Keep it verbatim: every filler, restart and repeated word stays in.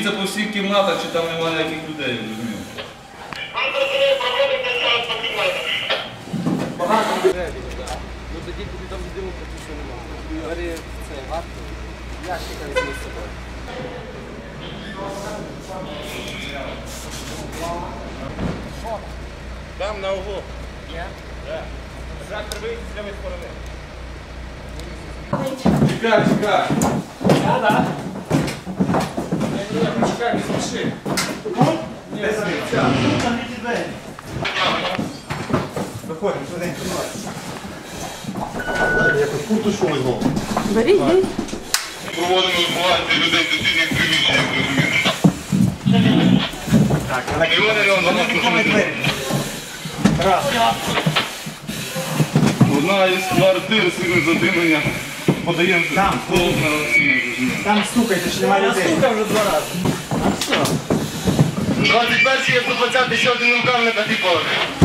Подивіться по всіх кімнатах, чи там немає ніяких людей. Багато людей. Ну тоді тобі там людину практично немає. Бери цей варту, ящика візьми з собою. Там на углу. Є? Так. Трактор вийде з лівої сторони. Чекай, чекай. Так, так. Чекай, не спіши. Ні, Там є двері. Виходимо, швиденько. Якось курточку візьму. Беріть, беріть. Проводимо евакуацію людей з сусідніх приміщень, як розумієте. Так, І вони нам за нас двері. Раз. Одна із квартир сильне задимлення. Подаємо Там. голос на Росію. Там стукайте, що немає людей. Стукав вже два рази. А все. двадцять перший, сто двадцятий, ще один рукав на п'ятий поверх.